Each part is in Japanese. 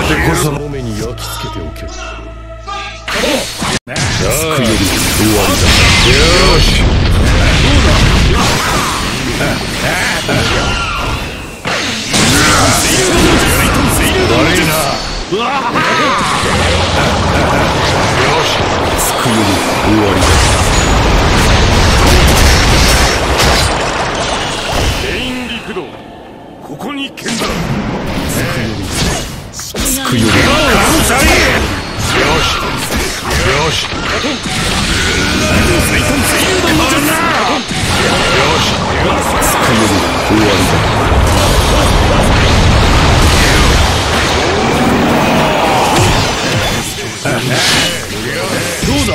てこその目に焼き付けておけ。 さあ救いより終わりだ。 よし悪いな。よし救いより終わりだ。 レイン陸道ここに剣だ。 救いよりよしよし終わりだ。 どうだ。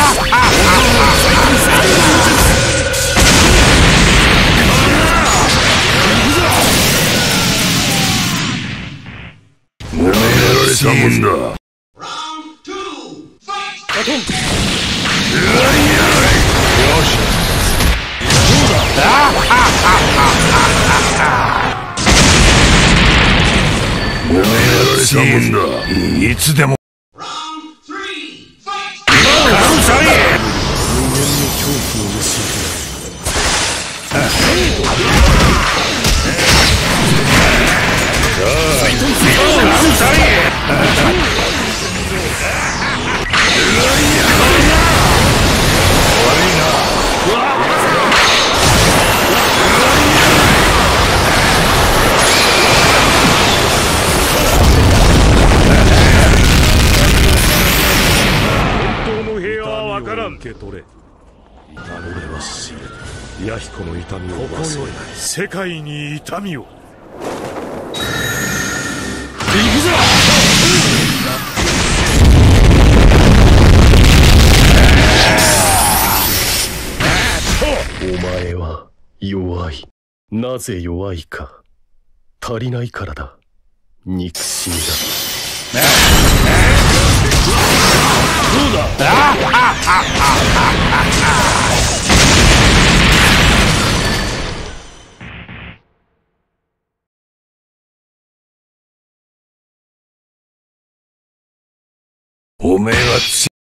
もめられたもんだ。よしもめられたもんだ。いつでも人間の恐怖を教えて受け取れ。俺は死ぬ。弥彦の痛みを忘れない。 世界に痛みを。行くぞ。 お前は弱い。なぜ弱いか。足りないからだ。憎しみだ。 どうだ。おめえは